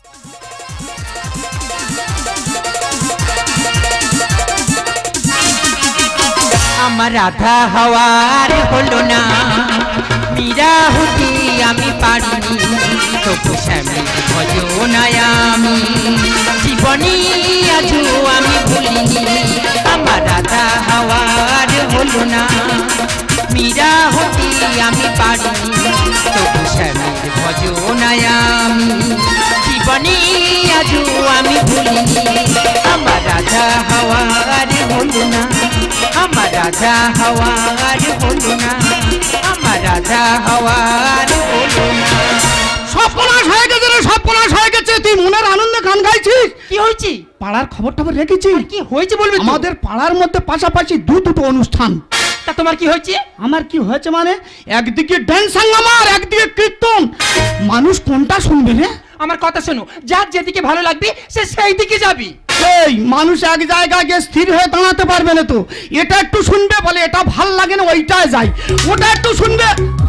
আমার রাধা হওয়ার হলো না, মীরা হতে আমি পারিনি, তবু স্বামীর ভজনায় আমি জীবনী আজও আমি ভুলিনি। আমার রাধা হওয়ার হলো না, মীরা হতে আমি পারিনি, তবু স্বামীর ভজনায় আমি জীবনী আজও আমি ভুলিনি। আমার রাধা হওয়ার হলো না, আমার রাধা হওয়ার হলো না, আমার রাধা হওয়ার হলো না। সর্বনাশ হয়ে গেছে রে, সর্বনাশ হয়ে গেছে। তুই মনের আনন্দে গান গাইছিস? কি হয়েছে? পাড়ার খবর টবর রেখেছি? কি হয়েছে বলবি? আমাদের পাড়ার মধ্যে পাশাপাশি দুটো অনুষ্ঠান। তা তোমার কি হয়েছে? আমার কি হয়েছে মানে, একদিকে ড্যান্স হাঙ্গামা আর একদিকে কীর্তন। মানুষ কোনটা শুনবে রে? আমার কথা শোনো, যার যেদিকে ভালো লাগবে সে সেই দিকে যাবি। এই মানুষ এক জায়গায় গিয়ে স্থির হয়ে দাঁড়াতে পারবে না তো। এটা একটু শুনবে বলে এটা ভাল লাগে না ওইটায় যাই, ওটা একটু শুনবে।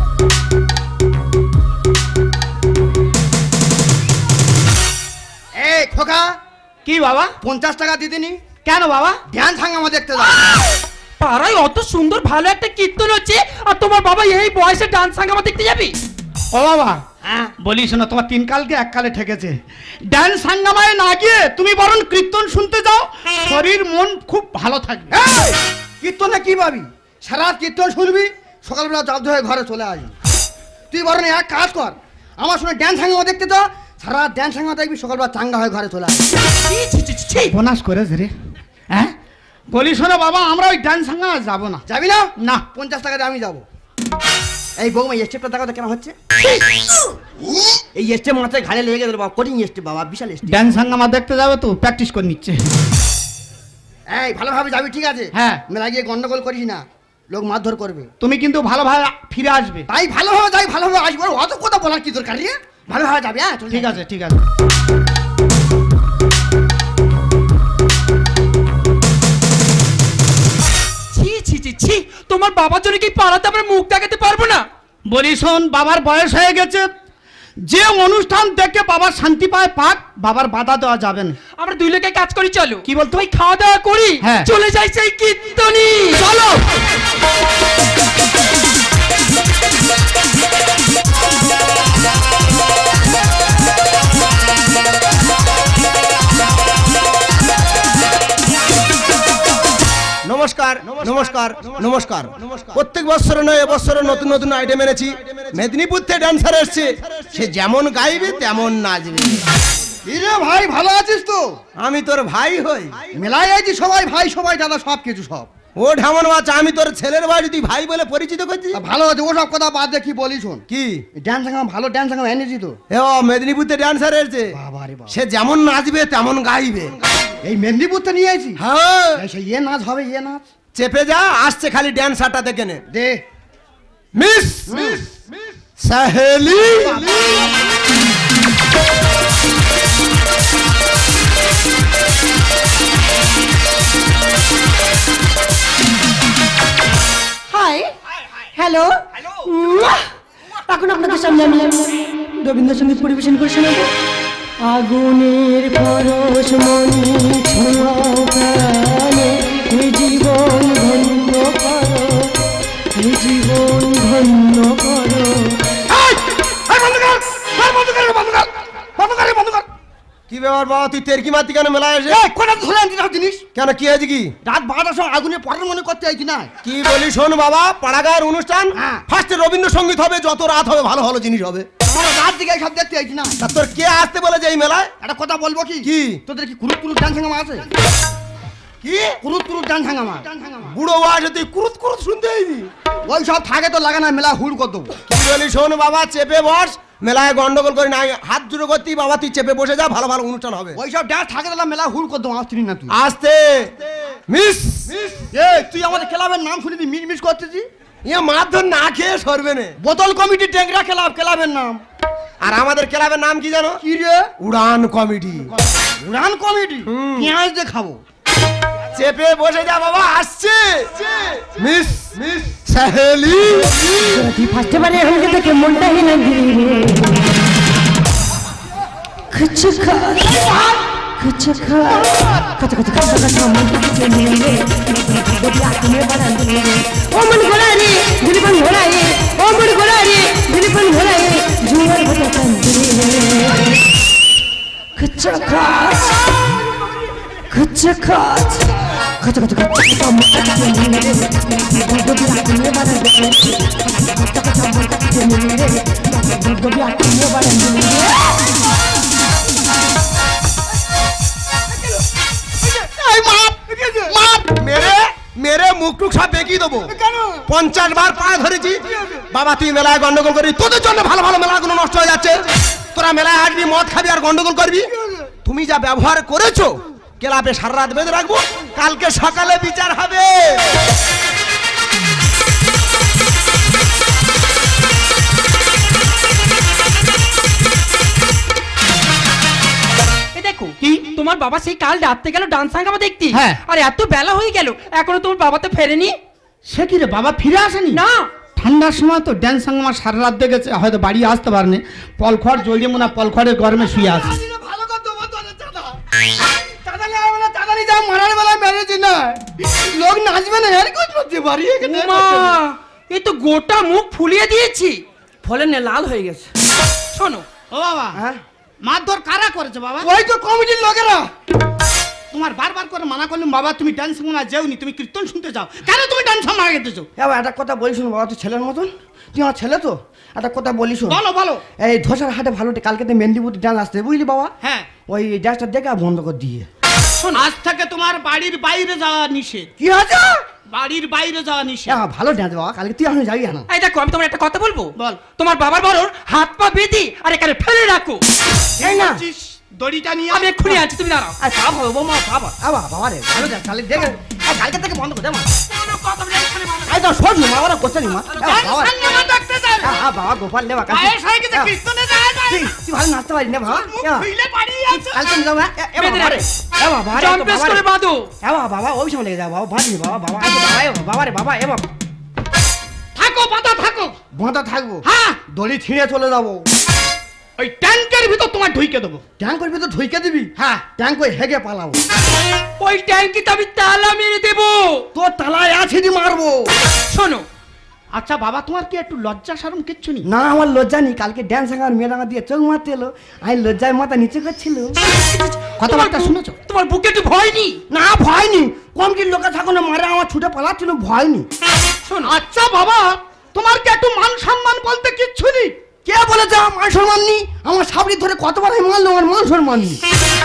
এই খোকা, কি বাবা? 50 টাকা দিদিনি। কেন বাবা? ড্যান্স হাঙ্গামা দেখতে যাও। পাড়ায় অত সুন্দর ভালো একটা কীর্তন হচ্ছে আর তোমার বাবা এই বয়সে ডান্স হাঙ্গামা দেখতে যাবি? ও বাবা, হ্যাঁ বলিস না, তোমার 3 কালকে 1 কালে ঠেকেছে। ড্যান্স হাঙ্গামায় না গিয়ে তুমি বরং কীর্তন শুনতে যাও, শরীর মন খুব ভালো থাকবে। এই কীর্তনে কি পাবি? সারা রাত কীর্তন শুনবি, সকালবেলা জব্দ হয়ে ঘরে চলে আসবি। তুই বরং এক কাজ কর, আমার সঙ্গে ড্যান্স হাঙ্গামা দেখতে যা, সারা রাত ড্যান্স হাঙ্গামা দেখবি, সকালবেলা চাঙ্গা হয়ে ঘরে চলে আসবি। বোনাস করেছে রে। হ্যাঁ বলিস না বাবা, আমরা ওই ড্যান্স হাঙ্গামা যাবো না। যাবি না? না। 50 টাকা দিয়ে আমি যাবো। এই বৌমা স্টেপটা দেখাতে কেন হচ্ছে? এই স্টেপ মাথায় ঘাড়ে লেগে গেল বাবা, কঠিন স্টেপ বাবা, বিশাল স্টেপ। ড্যান্স হাঙ্গামা দেখতে যাবে তো প্র্যাকটিস করে নিচ্ছে। এই ভালোভাবে যাবি, ঠিক আছে? হ্যাঁ। মেলা গিয়ে গন্ডগোল করিস না, লোক মারধর করবে। তুমি কিন্তু ভালোভাবে ফিরে আসবে। তাই ভালোভাবে যাই, ভালোভাবে আসবো। অত কথা বলার কি দরকার রে? ভালোভাবে যাবি। হ্যাঁ ঠিক আছে, ঠিক আছে। ছি ছি ছি ছি, তোমার বাবার জন্য কি পাড়াতে আমরা মুখ দেখাতে পারবো না? বলি শোন, বাবার বয়স হয়ে গেছে, যে অনুষ্ঠান দেখে বাবার শান্তি পায় পাক, বাবার বাধা দেওয়া যাবে না। আমরা দুই লোকে কাজ করি, চলো। কি বলতো? ওই খাওয়া দাওয়া করি, হ্যাঁ। চলে যাই সেই কীর্তনী। চলো। নমস্কার নমস্কার নমস্কার। প্রত্যেক বছর নয়, এবছর নতুন নতুন আইটেম এনেছি। মেদিনীপুর থেকে ড্যান্সার এসছে, সে যেমন গাইবে তেমন নাচবে। রে ভাই, ভালো আছিস তো? আমি তোর ভাই হই। মেলায় আইছি সবাই ভাই, সবাই দাদা, সব কিছু সব। ও ঢামন বাচ্চা, আমি তোর ছেলের বাড়ি তুই ভাই বলে পরিচিত করছিস? ভালো আছে, ওসব কথা বাদ দিয়ে কি বলি শোন। কি ড্যান্স হাঙ্গামা, ভালো ড্যান্স হাঙ্গামা এনেছি তো। এ ও মেদিনীপুর থেকে ড্যান্সার এসছে, বাবা রে বাবা, সে যেমন নাচবে তেমন গাইবে। এই মেদিনীপুর থেকে নিয়ে আইছি। হ্যাঁ, সেই নাচ হবে, নাচ। চেপে যা, আসছে খালি ড্যান্সারটা দেখে নে। দে মিস সাহেলি। Hi, hello. এখন আপনাদের সামনে আমি রবীন্দ্রসঙ্গীত পরিবেশন করে শোনাবো। আগুনের পরশ মনি ছোঁয়াও প্রাণে, এ জীবন ধন্য করো, এ জীবন ধন্য করো। কি ব্যাপার বাবা, তুই তেরকি মারতি কেন মেলায় এসে? জিনিস কেন, কি হয়েছে? কি রাত 12টার সময় আগুনে পড়ার মনে করতে আইছি না? কি বলি শোন বাবা, পাড়াগাঁয়ের অনুষ্ঠান, হ্যাঁ। ফার্স্টে রবীন্দ্রসঙ্গীত হবে, যত রাত হবে ভালো ভালো জিনিস হবে। আমরা রাত দিকে সব দেখতে আইছি না। তা তোর কে আসতে বলেছে এই মেলায়? একটা কথা বলবো কি? কি? তোদের কি কুরুত কুরুত ডান্স হাঙ্গামা আছে? কি কুরুত কুরুত ডান্স হাঙ্গামা? বুড়ো বয়সে তুই কুরুত কুরুত শুনতে আইবি? ওই সব থাকে তো লাগে না, মেলা হুড় কর দেবো। কি বলি শোন বাবা, চেপে বস, মেলায় গন্ডগোল করে নাই, হাত জুড়ে করতি বাবা, তুই চেপে বসে যা, ভালো ভালো অনুষ্ঠান হবে। ওই সব ডান্স থাকে তো মেলা হুড় কর দেবো। আসছিস না তুই? আসতে মিস। এই তুই আমাদের ক্লাবের নাম শুনে তুই মিস মিস করতেছি। ইয়ে মারধর না খেয়ে সরবে না। বোতল কমিটি ট্যাংরা ক্লাব, ক্লাবের নাম। আর আমাদের ক্লাবের নাম কি জানো? কি রে? উড়ান কমিটি। উড়ান কমিটি? পেঁয়াজ দিয়ে খাবো। চেপে বসে যা বাবা, আসছে মিস সাহেলি। ফার্স্টে বারে এখানকে থেকে মনটা হিলা গিরি রে। মেরে মুখ টুক সব বেঁকিয়ে দেবো। 50 বার পায়ে ধরেছি। বাবা তুই মেলায় গন্ডগোল করবি, তোদের জন্য ভালো ভালো মেলাগুলো নষ্ট হয়ে যাচ্ছে। তোরা মেলায় আসবি, মদ খাবি আর গন্ডগোল করবি। তুমি যা ব্যবহার করেছো ক্লাবে সারা রাত বেঁধে রাখবো, কালকে সকালে বিচার হবে। দেখো কি তোমার বাবা সেই কাল রাতে গেল ডান্স হাঙ্গামা দেখতে। হ্যাঁ। আর এত বেলা হয়ে গেল এখনো তোমার বাবা তো ফেরেনি। সে কি রে, বাবা ফিরে আসেনি? না, ঠান্ডার সময় তো ড্যান্স হাঙ্গামা সারা রাত দেখেছে, হয়তো বাড়ি আসতে পারেনি। পলখড় জ্বলিয়ে মনে হয় পলখড়ের গরমে শুয়ে আছে। ভালো কথা বলতো না চাঁদা। চাঁদা নেওয়া মানে চাঁদা নিয়ে যা মারার বেলা মেরেছি না। লোক নাচবে না এর কোচ করতে পারি এখানে। মা এই তো গোটা মুখ ফুলিয়ে দিয়েছি, ফলে নে লাল হয়ে গেছে। শোনো ও বাবা, হ্যাঁ মারধর কারা করেছে বাবা? ওই তো কমিটির লোকেরা। তোমার বারবার করে মানা করলাম বাবা তুমি ডান্স হাঙ্গামা যেওনি, তুমি কীর্তন শুনতে যাও, কেন তুমি ডান্স হাঙ্গামা গেতেছো? এবার একটা কথা বলিস বাবা, তুই ছেলের মতন, তুই আমার ছেলে তো, একটা কথা বলিস। বলো বলো। এই ধসার হাটে ভালো কালকে মেহেন্দিপুর ডান্স আসতে বুঝলি বাবা। হ্যাঁ, ওই ডান্সটা দেখে আর বন্ধ করে দিয়ে। শোন, আজ থেকে তোমার বাড়ির বাইরে যাওয়া নিষেধ। কি আছে? বাড়ির বাইরে যাওয়া নিষেধ। হ্যাঁ ভালো ডান্স বাবা, কালকে তুই এখন যাবি না। এই দেখো আমি তোমার একটা কথা বলবো। বল। তোমার বাবার বড়র হাত পা বেঁধে আর এখানে ফেলে রাখো। এই না দড়িটা নিয়ে আমি এক্ষুনি আছি, তুমি দাঁড়াও। আর তা ভাবো বৌমা বাবা বাবা বাবা রে ভালো ডান্স কালকে দেখে কালকে থেকে বন্ধ করে দে মা। কথা বলে এক্ষুনি বন্ধ। এই তো শোন না বাবা করছে নি মা। বাবা হাঙ্গামা দেখতে যাবে। হ্যাঁ বাবা গোপাল নেবা কালকে। বয়স হয়ে গেছে, কীর্তনে যাওয়া যায় না। তুই ভালো নাচতে পারি না বাবা। খুইলে বাড়ি আছে। কালকে যাও হ্যাঁ। এ বাবা রে এ বাবা রে জম্পেস করে বাঁধো। এ বাবা ওই সময় লেগে যাও বাবা বাঁধি বাবা বাবা আই বাবা রে বাবা এ বাবা থাকো বাঁধা থাকো। বাঁধা থাকবো। হ্যাঁ, দড়ি ছিঁড়ে চলে যাবো। ওই ট্যাঙ্কের ভিতর তোমার ঢুকে দেবো। ট্যাঙ্ক করবি তো ঢুকে দিবি। হ্যাঁ, ট্যাঙ্ক ওই হেগে পালাবো। ওই ট্যাঙ্কিতে আমি তালা মেরে দেবো। তোর তালায় আছে দি মারবো। শোনো, আচ্ছা বাবা তোমার কি একটু লজ্জা শরম কিচ্ছু নেই? না আমার লজ্জা নেই, কালকে ড্যান্স আর মেয়েরাঙা দিয়ে চোখ মারতে এলো, আমি লজ্জায় মাথা নিচে করছিল। কথাবার্তা শুনেছো? তোমার বুকে একটু ভয় নেই? না ভয় নি, কমটির লোকে থাকো না মারে আমার ছুটে পালাচ্ছিল, ভয় নি। শোনো, আচ্ছা বাবা তোমার কি একটু মান সম্মান বলতে কিচ্ছু নেই? কে বলেছে আমার মান সম্মান নি? আমার সাবরি ধরে কতবার আমি মারলো, আমার মান সম্মান নি।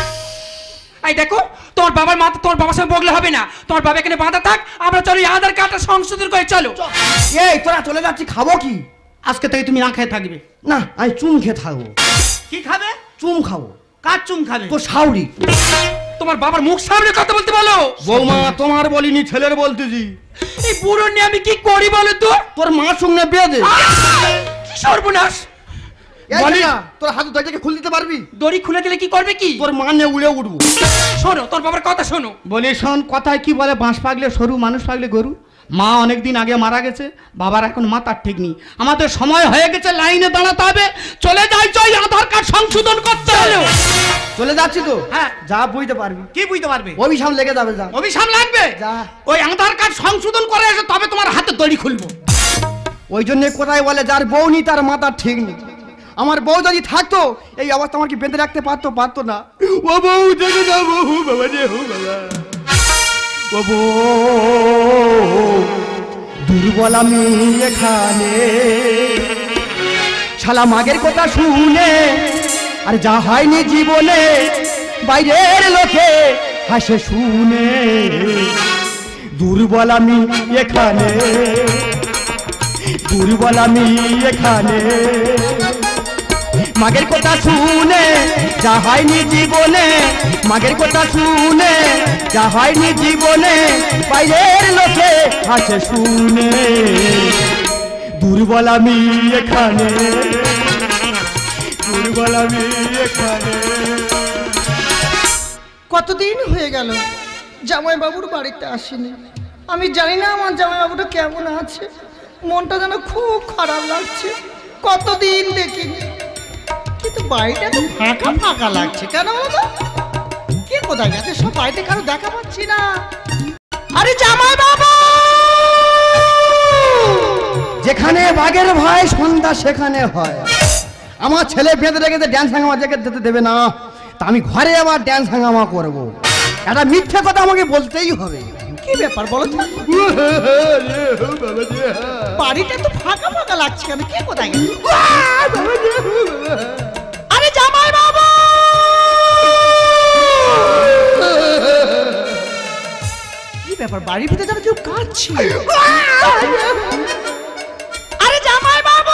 এই দেখো তোমার বাবার মাথা তোমার বাবার সঙ্গে বগলে হবে না। তোমার বাবা এখানে বাঁধা থাক, আমরা চলো এই আধার কার্ডটা সংশোধন করে চলো। এই তোরা চলে যাচ্ছি, খাবো কি? আজকে থেকে তুমি না খেয়ে থাকবে। না আমি চুম খেয়ে থাকবো। কি খাবে? চুম খাবো। কার চুম খাবে? তোর সাউরি। তোমার বাবার মুখ সামনে কথা বলতে বলো। বৌমা তোমার বলিনি, ছেলের বলতেছি। এই বুড়ো নিয়ে আমি কি করি বলো তো? তোর মার সঙ্গে বেঁধে কি সর্বনাশ! বলি না, তোর হাতে দরজাকে খুলে দিতে পারবি? দড়ি খুলে দিলে কি করবে কি? তোর মা নিয়ে উড়ে উঠবো। শোনো, তোর বাবার কথা শোনো। বলি শোন, কথায় কি বলে, বাঁশ পাগলে সরু, মানুষ পাগলে গরু। মা অনেক দিন আগে মারা গেছে, বাবার এখন মাথার ঠিক নেই। আমাদের সময় হয়ে গেছে, লাইনে দাঁড়াতে হবে। চলে যাই, চল আধার কার্ড সংশোধন করতে হলো। চলে যাচ্ছি তো। হ্যাঁ। যা বুঝতে পারবি। কি বুঝতে পারবে? অভিশাপ লেগে যাবে, যা। অভিশাপ লাগবে? যা। ওই আধার কার্ড সংশোধন করে এসে তবে তোমার হাতে দড়ি খুলবো। ওই জন্য কোথায় বলে যার বউ নি তার মাথার ঠিক নেই। আমার বউ যদি থাকতো এই অবস্থা আমার কি বেঁধে রাখতে পারতো না। ও বউ দেখে না, বউ বাবা রে, ও বাবা, ও বউ দুর্বল আমি এখানে, শালা মাগের কথা শুনে আর যা হয়নি জীবনে, বাইরের লোকে হাসে শুনে। দুর্বল আমি এখানে, দুর্বল আমি এখানে, মাগের কথা শুনে যা হয়নি জীবনে, মাগের কথা শুনে যা হয়নি জীবনে, বাইরের লোকে হাসে শুনে। দুর্বল আমি এখানে, দুর্বল আমি এখানে। কতদিন হয়ে গেল জামাইবাবুর বাড়িতে আসেনি। আমি জানি না আমার জামাইবাবুটা কেমন আছে, মনটা যেন খুব খারাপ লাগছে। কতদিন দেখিনি, কিন্তু কিন্তু বাড়িটা তো ফাঁকা ফাঁকা লাগছে কেন বলো তো? কে কোথায় গেছে? সব বাড়িতে কারো দেখা পাচ্ছি না। আরে জামাই বাবা! যেখানে বাঘের ভয় সন্ধ্যা সেখানে হয়। আমার ছেলে বেঁধে রেখেছে ড্যান্স হাঙ্গামা যেতে দেবে না, তা আমি ঘরে আবার ড্যান্স হাঙ্গামা করবো। একটা মিথ্যে কথা আমাকে বলতেই হবে। কি ব্যাপার বলো তো? বাড়িটা তো ফাঁকা ফাঁকা লাগছে কেন? কে কোথায় গেছে? আরে জামাই বাবা! কি ব্যাপার বাড়ির ভিতরে যেন কেউ কাঁদছে? আরে জামাই বাবা!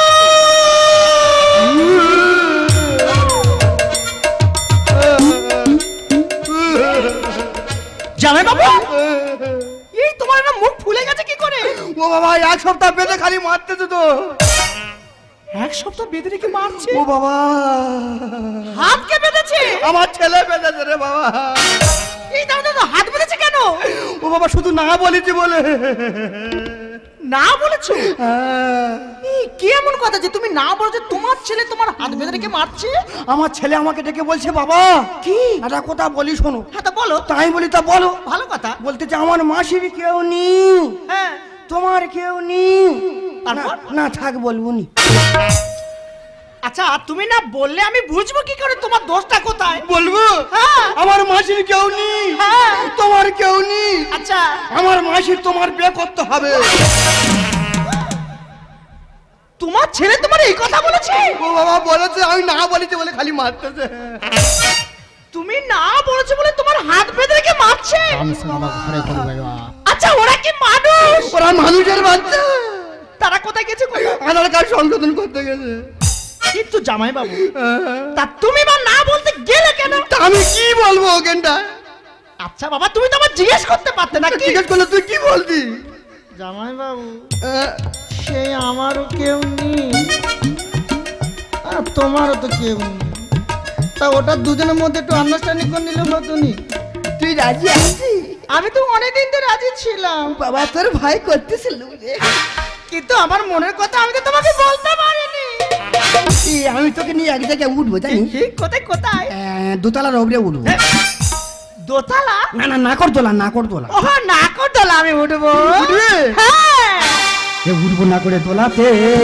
জামাই বাবা, এই তোমার না মুখ ফুলে গেছে কি করে? ও বাবা, এক সপ্তাহ বেঁধে খালি মারতেছে তো। এক সপ্তাহ বেঁধে রেখে মারছে? ও বাবা, হাত কে বেঁধেছে? আমার ছেলে বেঁধেছে রে বাবা। এই দাও দাও, হাত বেঁধেছে কেন? ও বাবা, শুধু না বলেছি বলে। না বলেছো? এই কি এমন কথা যে তুমি না বলেছো তোমার ছেলে তোমার হাত বেঁধে রেখে মারছে? আমার ছেলে আমাকে ডেকে বলছে, বাবা কি একটা কথা বলি শোনো। হ্যাঁ তা বলো। তাই বলি, তা বলো। ভালো কথা। বলতেছে আমার মাসির কেউ নেই, হ্যাঁ তোমার কেউ নেই। তারপর? না থাক বলবো নি। আচ্ছা তুমি না বললে আমি বুঝবো কি করে তোমার দোষটা কোথায়? বলবো? হ্যাঁ। আমার মাসির কেউ নেই, হ্যাঁ। তোমার কেউ নেই। আচ্ছা আমার মাসির তোমার বিয়ে করতে হবে। তোমার ছেলে তোমার এই কথা বলেছে? ও বাবা বলেছে, আমি না বলেছি বলে খালি মারতেছে। তুমি না বলেছো বলে তোমার হাত বেঁধে রেখে মারছে? আচ্ছা ওরা কি মানুষ? ওরা মানুষের বাচ্চা। তারা কোথায় গেছে? আধার কার্ড সংশোধন করতে গেছে। কিন্তু জামাই বাবু, তা তুমি বা না বলতে গেলে কেন? তা আমি কি বলবো ওখানটা? আচ্ছা বাবা, তুমি তো আমার জিজ্ঞেস করতে পারতে না? কি জিজ্ঞেস করলে তুই কি বলতি? জামাই বাবু, সেই আমারও কেউ নেই আর তোমারও তো কেউ নেই, তা ওটা দুজনের মধ্যে একটু আন্ডারস্ট্যান্ডিং করে নিলে হতো নি? তুই রাজি আছিস? আমি তো অনেকদিন তো রাজি ছিলাম বাবা, তোর ভাই করতেছিল রে। কিন্তু আমার মনের কথা আমি তো তোমাকে বলতে পারিনি। আমি তোকে নিয়ে এক জায়গায় উঠবো জানি। কোথায় কোথায়? দোতলার ওপরে উঠবো। দোতলা? না না, নাকরদোলা, নাকরদোলা। ও নাকরদোলা আমি উঠবো। উঠবে? হ্যাঁ। এ উঠবো না করে দোলাতে,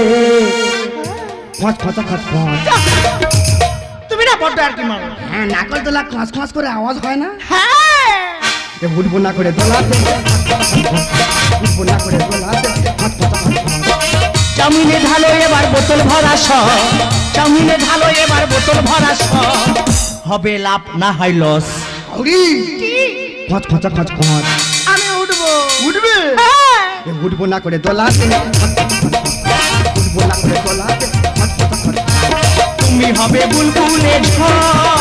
খচ খচা খচ খচ। তুমি না বড্ড আর কি মারো। হ্যাঁ, নাকরদোলা খচ খচ করে আওয়াজ হয় না? হ্যাঁ। এ উঠবো না করে দোলাতে, উঠবো না করে দোলাতে, খচ খচা খচ খচ। চাউমিনে ঢালো এবার বোতল ভরা স, চাউমিনে ঢালো এবার বোতল ভরা স, হবে লাভ না হয় লস। আউরি খচ খচা খচ খচ। আমি উঠবো। উঠবে? হ্যাঁ। এ উঠবো না করে দোলাতে, উঠবো না করে দোলাতে, খচ খচা খচ খচ। তুমি হবে বুলবুলের ঝড়,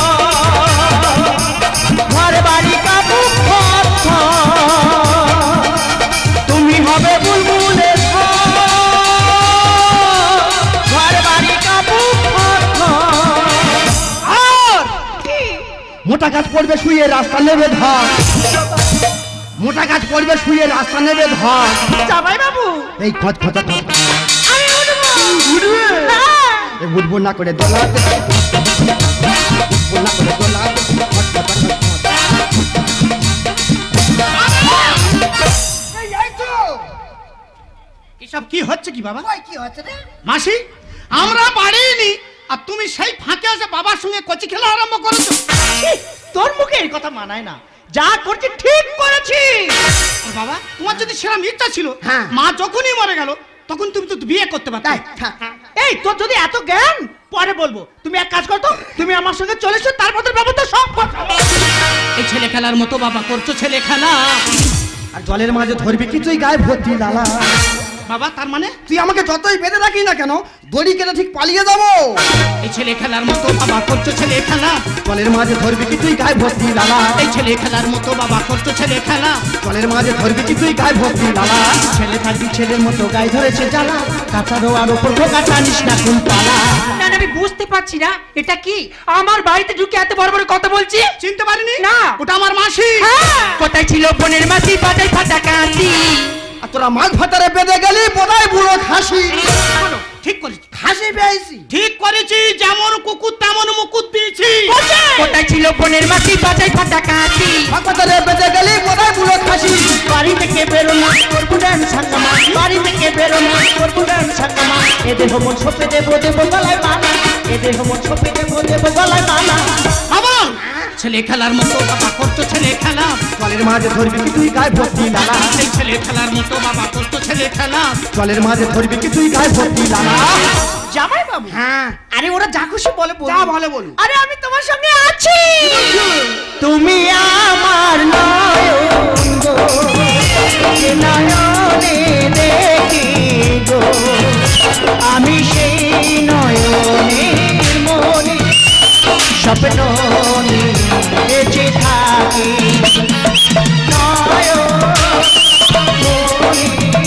ঘর বাড়ি কাবু খর খর। তুমি হবে বুলবুলের ঝড়, ঘর বাড়ি কাবু খর খর। আর মোটা গাছ পড়বে শুয়ে রাস্তা নেবে ধর, মোটা গাছ পড়বে শুয়ে রাস্তা নেবে ধর। জামাই বাবু, এই খচ খচা খচ খচ। আমি উঠবো। উঠবে? হ্যাঁ। এ উঠবো না করে দোলাতে, উঠবো না করে দোলাতে, খচ খচা খচ খচ। এসব কি হচ্ছে কি বাবা? কি হচ্ছে রে? মাসি, আমরা বাড়িনি আর তুমি সেই ফাঁকে এসে বাবার সঙ্গে কচি খেলা আরম্ভ করেছো। ছি, তোর মুখে এই কথা মানায় না। যা করছি ঠিক করেছি। আর বাবা, তোমার যদি সেরকম ইচ্ছা ছিল, হ্যাঁ। মা যখনই মরে গেল তখন তুমি তো বিয়ে করতে পারতে। তাই, থাক। এই তোর যদি এত জ্ঞান, পরে বলবো। তুমি এক কাজ করো তো, তুমি আমার সঙ্গে চলে এসো, তারপর ব্যবস্থা সব করবো। এই ছেলে খেলার মতো বাবা করছো ছেলে খেলা। আর জলের মাঝে ধরবি কি তুই গায়ে ভর্তি লালা? বাবা তার মানে তুই আমাকে যতই বেঁধে রাখিস না কেন, দড়ি কেটে ঠিক পালিয়ে যাবো। এই ছেলে খেলার মতো বাবা করছো ছেলে খেলা। জলের মাঝে ধরবি কি তুই গায়ে ভর্তি লালা? এই ছেলে খেলার মতো বাবা করছো ছেলে খেলা। জলের মাঝে ধরবি কি তুই গায়ে ভর্তি লালা? ছেলে থাকবি ছেলের মতো গায়ে ধরেছে জ্বালা, কাঁচারও আর ওপর ঢোকা টানিস না কোন পালা। না না, আমি বুঝতে পারছি না এটা কি। আমার বাড়িতে ঢুকে এত বড় বড় কথা বলছি। চিনতে পারিনি? না। ওটা আমার মাসি। কোথায় ছিল বোনের মাসি, বাজাই ফাটা কাঁচি। আর তোরা মাছ ভাতারে বেঁধে গেলি বোধহয় বুড়ো খাসি। শোনো, ঠিক করেছি, খাসি পেয়েছি। ঠিক করেছি। যেমন কুকুর তেমন মুকুট দিয়েছি। কোথায় ছিল বোনের মাসি বাজাই ফাটা কাশি? হাসপাতালে বেঁচে গেলি কোথায় বুড়ো খাসি? বাড়ি থেকে বেরো না করবো ডান্স হাঙ্গামা, বাড়ি থেকে বেরো না করবো ডান্স হাঙ্গামা। এদের হোমন ছপে দেবো দেবো গলায় মালা, এদের হোমন ছপে দেবো দেবো গলায় মালা। বাবা ছেলে খেলার মতো বাবা করতো ছেলে খেলা, জলের মাঝে ধরবি কি তুই গায়ে ভর্তি লালা? এই ছেলে খেলার মতো বাবা করতো ছেলে খেলা। জলের মাঝে ধরবি কি তুই গায়ে ভর্তি লালা? জামাই বাবু, হ্যাঁ, আরে ওরা যা খুশি বলে যা বলে বলুন। আরে আমি তোমার সঙ্গে আছি। তুমি আমার নয়ন গো, যে নয়নে দেখি গো, আমি সেই নয়নের মনে স্বপ্ন নিয়ে বেঁচে থাকি। নয়ন মনি,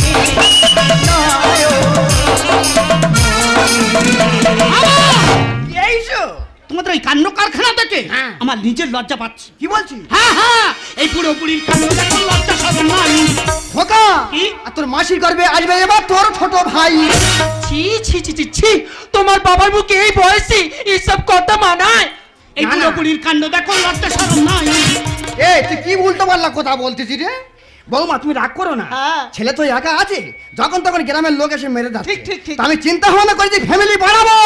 তোমাদের ওই কান্ন কারখানা থেকে আমার নিজের লজ্জা পাচ্ছে। কি বলছিস? হ্যাঁ হ্যাঁ, এই পুরো পুরির কান্ন দেখো লজ্জা সরম নাই। খোকা, কি? আর তোর মাসির গর্বে আসবে এবার তোর ছোট ভাই। ছি ছি ছি ছি ছি, তোমার বাবার মুখে এই বয়সে এসব কথা মানায়? এই না, পুরো না। পুরির কান্ন দেখো লজ্জা সরম নাই। এ তুই কি উল্টো পাল্লা কথা বলতেছিস রে? বৌমা তুমি রাগ করো না, হ্যাঁ। ছেলে তো একা আছে, যখন তখন গ্রামের লোক এসে মেরে যাচ্ছে। ঠিক, ঠিক, ঠিক। তা আমি চিন্তা ভাবনা করেছি ফ্যামিলি বাড়াবো।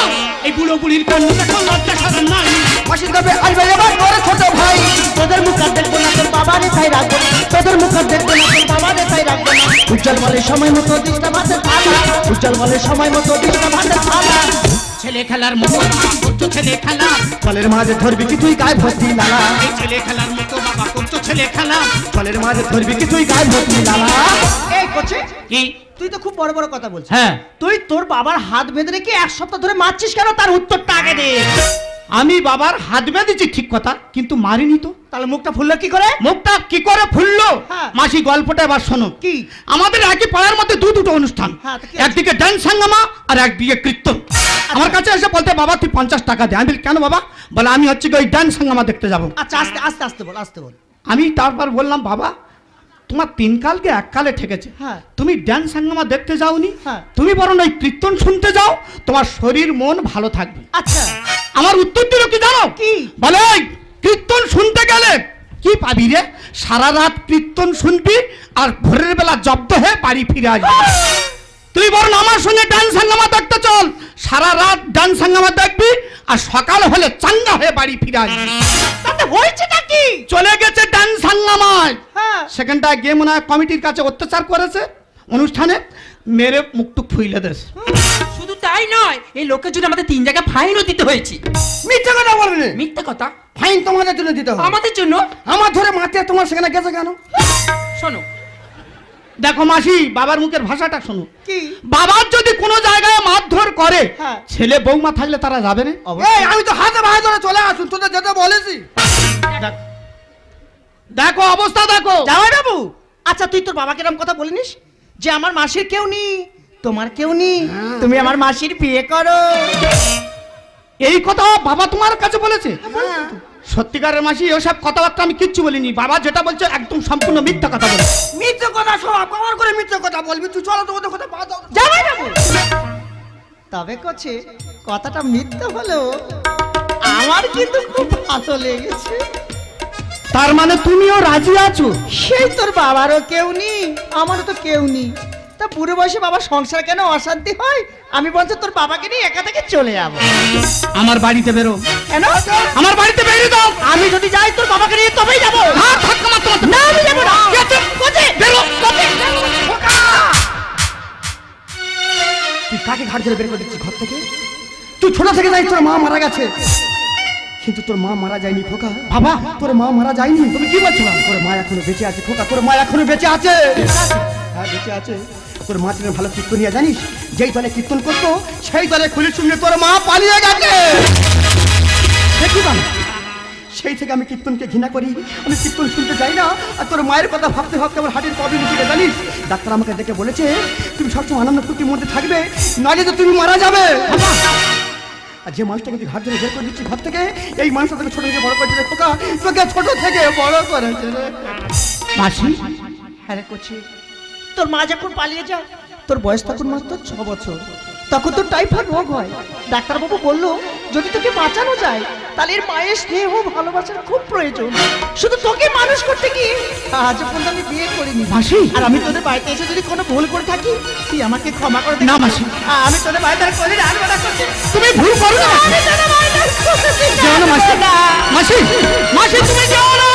এই পুরো পুরির কান্ন দেখো লজ্জা সরম নাই। মাসির গর্বে আসবে এবার তোর ছোট ভাই। তোদের মুখ আর দেখবো না, তোর বাবারে তাই রাখবো না, তোদের মুখ আর দেখবো না, তোর বাবারে তাই রাখবো না। উজ্জ্বল বলে সময় মতো দিশটা ভাতে থালা, উজ্জ্বল বলে সময় মতো দিশটা ভাতে থালা। ছেলে খেলার মতো বাবা করতো ছেলে খেলা, জলের মাঝে ধরবি কি তুই গায়ে ভর্তি লালা? এই ছেলে খেলার মতো বাবা করতো ছেলে খেলা। জলের মাঝে ধরবি কি তুই গায়ে ভর্তি লালা? এই কোচে, কি? তুই তো খুব বড় বড় কথা বলছিস। হ্যাঁ, তুই তোর বাবার হাত বেঁধে রেখে এক সপ্তাহ ধরে মারছিস কেন? তার উত্তরটা আগে দে। আমি বাবার হাত বেঁধেছি ঠিক কথা, কিন্তু মারিনি তো। তাহলে মুখটা ফুললো কি করে? মুখটা কি করে ফুললো? হ্যাঁ। মাসি গল্পটা এবার শোনো। কি? আমাদের একই পাড়ার মধ্যে দুটো অনুষ্ঠান, হ্যাঁ, তো কি? একদিকে ডান্স হাঙ্গামা আর একদিকে কীর্তন। আমার কাছে এসে বলতে বাবা তুই 50 টাকা দে। আমি বলি কেন বাবা? বলে আমি হচ্ছে কি ওই ডান্স হাঙ্গামা দেখতে যাবো। আচ্ছা আস্তে আস্তে আস্তে বল, আস্তে বল। আমি তারপর বললাম বাবা তোমার 3 কালকে 1 কালে ঠেকেছে, হ্যাঁ। তুমি ডান্স হাঙ্গামা দেখতে যাওনি, হ্যাঁ। তুমি বরং ওই কীর্তন শুনতে যাও, তোমার শরীর মন ভালো থাকবে। আচ্ছা, আমার উত্তর দিল কি জানো? কি? বলে ওই কীর্তন শুনতে গেলে কি পাবি রে? সারা রাত কীর্তন শুনবি আর ভোরের বেলা জব্দ হয়ে বাড়ি ফিরে আসবি। তুই বরং আমার সঙ্গে ডান্স হাঙ্গামা দেখতে চল, সারা রাত ডান্স হাঙ্গামা দেখবি আর সকাল হলে চাঙ্গা হয়ে বাড়ি ফিরে আসবি। তাতে হয়েছেটা কি? চলে গেছে ডান্স হাঙ্গামায়। হ্যাঁ। সেখানটা গিয়ে মনে হয় কমিটির কাছে অত্যাচার করেছে, অনুষ্ঠানে মেরে মুখটুক ফুইলে দেশ। শুধু তাই নয়, এই লোকের জন্য আমাদের 3 জায়গায় ফাইনও দিতে হয়েছে। মিথ্যে কথা বলবি না। মিথ্যে কথা? ফাইন তোমাদের জন্য দিতে হবে। আমাদের জন্য? আমার ধরে মারতে তোমার সেখানে গেছে কেন? শোনো, দেখো মাসি বাবার মুখের ভাষাটা শোনো। কি? বাবার যদি কোনো জায়গায় মারধর করে, হ্যাঁ। ছেলে বৌমা থাকলে তারা যাবে না। এই আমি তো হাতে ভাই ধরে চলে আসুন, তোদের যেতে বলেছি। দেখো অবস্থা দেখো। জামাই বাবু, আচ্ছা তুই তোর বাবাকে এরকম কথা বলিনিস যে আমার মাসির কেউ নেই, তোমার কেউ নেই, তুমি আমার মাসির বিয়ে করো? এই কথা বাবা তোমার কাছে বলেছে? সত্যিকারের মাসি ওসব কথাবার্তা আমি কিচ্ছু বলিনি। বাবা যেটা বলছে একদম সম্পূর্ণ মিথ্যা কথা বলে। মিথ্যে কথা সব কভার করে মিথ্যে কথা বলবি তুই। চলো তো ওদের কথা বাদ দাও। জামাই বাবু, তবে করছে কথাটা মিথ্যা হলেও আমার কিন্তু খুব ভালো লেগেছে। তার মানে তুমিও রাজি আছো? সেই তোর বাবারও কেউ নেই, আমারও তো কেউ নেই, তা বুড়ো বয়সে বাবার সংসার কেন অশান্তি হয়? আমি বলছি তোর বাবাকে নিয়ে একা থেকে চলে যাবো। আমার বাড়িতে বেরো। কেন? আমার বাড়িতে বেরিয়ে দাও। আমি যদি যাই তোর বাবাকে নিয়ে তবেই যাবো। হাত ধাক্কা মারতে মারতে। না আমি যাবো না। বেরো। তুই কাকে ঘাট ধরে বের করে দিচ্ছিস ঘর থেকে? তুই ছোট থেকে জানিস তোর মা মারা গেছে, কিন্তু তোর মা মারা যায়নি খোকা। বাবা তোর মা মারা যায়নি। তুমি কি বলছো? তোর মা এখনো বেঁচে আছে খোকা, তোর মা এখনো বেঁচে আছে। হ্যাঁ বেঁচে আছে। তোর মা ছিলেন ভালো কীর্তনিয়া জানিস, যেই দলে কীর্তন করতো সেই দলে খুলির সঙ্গে তোর মা পালিয়ে গেছে। দেখি বাবা, সেই থেকে আমি কীর্তনকে ঘৃণা করি, আমি কীর্তন শুনতে যাই না। আর তোর মায়ের কথা ভাবতে ভাবতে আমার হাটের প্রবলেম উঠে জানিস। ডাক্তার আমাকে দেখে বলেছে তুমি সবসময় আনন্দ ফুর্তির মধ্যে থাকবে, নইলে তো তুমি মারা যাবে। আর যে মানুষটাকে তুই ঘাট ধরে বের করে দিচ্ছি ঘর থেকে, এই মানুষটা তোকে ছোট থেকে বড় করেছে খোকা, তোকে ছোট থেকে বড় করেছে রে। মাসি হ্যাঁ রে করছি, তোর মা যখন পালিয়ে যায় তোর বয়স তখন মাত্র 6 বছর। তখন তো টাইফয়েড রোগ হয়। ডাক্তারবাবু বললো যদি তোকে বাঁচানো যায় তাহলে এর মায়ের স্নেহ ভালোবাসার খুব প্রয়োজন। শুধু তোকে মানুষ করতে গিয়ে আজ পর্যন্ত আমি বিয়ে করিনি মাসি। আর আমি তোদের বাড়িতে এসে যদি কোনো ভুল করে থাকি তুই আমাকে ক্ষমা করে দে। না মাসি, আমি তোদের বাড়িতে আর কোনোদিন আসবো না করতে। তুমি ভুল করো না মাসি। আমি তোদের বাড়িতে আর কোনোদিন যেও না মাসি। আসবো না। মাসি, মাসি তুমি যেও না।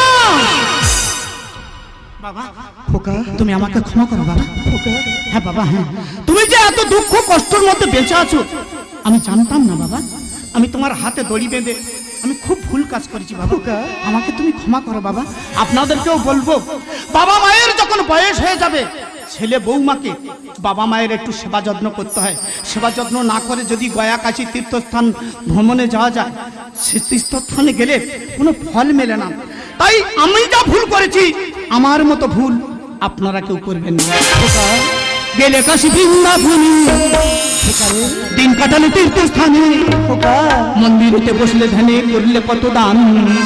বাবা, খোকা তুমি আমাকে ক্ষমা করো বাবা। হ্যাঁ বাবা, হ্যাঁ। তুমি যে এত দুঃখ কষ্টের মধ্যে বেঁচে আছো আমি জানতাম না বাবা। আমি তোমার হাতে দড়ি বেঁধে আমি খুব ভুল কাজ করেছি বাবা। আমাকে তুমি ক্ষমা করো বাবা। আপনাদেরকেও বলবো, বাবা মায়ের যখন বয়স হয়ে যাবে ছেলে বৌমাকে বাবা মায়ের একটু সেবা যত্ন করতে হয়। সেবা যত্ন না করে যদি গয়া কাশী তীর্থস্থান ভ্রমণে যাওয়া যায়, সে তীর্থস্থানে গেলে কোনো ফল মেলে না। তাই আমি যা ভুল করেছি আমার মতো ভুল আপনারা কেউ করবেন না। গেলে কাশী বৃন্দাবনে, দিন কাটালে তীর্থস্থানে, মন্দিরেতে বসলে ধ্যানে করলে কত দান,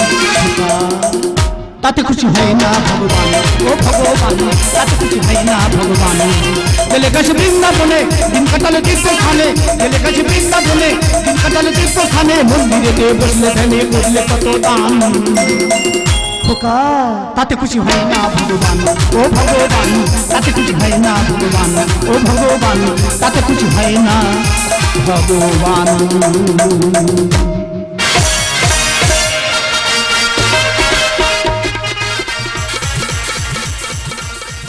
তাতে খুশি হয় না ভগবান। ও ভগবান, তাতে খুশি হয় না ভগবান। গেলে কাশী বৃন্দাবনে, দিন কাটালে তীর্থস্থানে, গেলে কাশী বৃন্দাবনে, দিন কাটালে তীর্থস্থানে, মন্দিরেতে বসলে ধ্যানে করলে কত দান, তাতে খুশি হয় না ভগবান। ও ভগবান, তাতে খুশি হয় না ভগবান। ও ভগবান, তাতে খুশি হয় না ভগবান।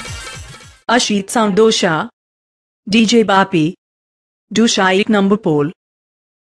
Ashit Sound Dosha, DJ Bapi, Dusha 1 number pole.